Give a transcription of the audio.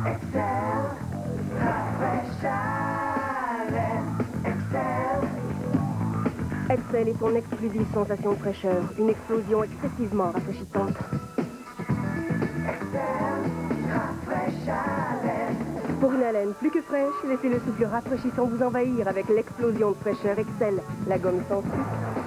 Excel, rafraîchissant, Excel. Excel est son exclusive sensation de fraîcheur, une explosion excessivement rafraîchissante. Excel, rafraîchissant. Pour une haleine plus que fraîche, laissez le souffle rafraîchissant vous envahir avec l'explosion de fraîcheur Excel, la gomme sans sucre.